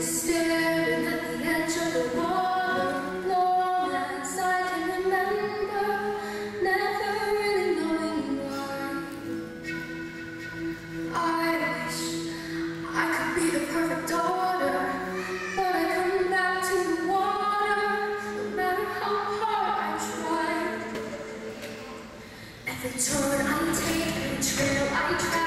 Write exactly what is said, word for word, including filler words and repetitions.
Staring at the edge of the water, long as I can remember, never really knowing why. I wish I could be the perfect daughter, but I come back to the water, no matter how hard I try. Every turn I take, every trail I travel,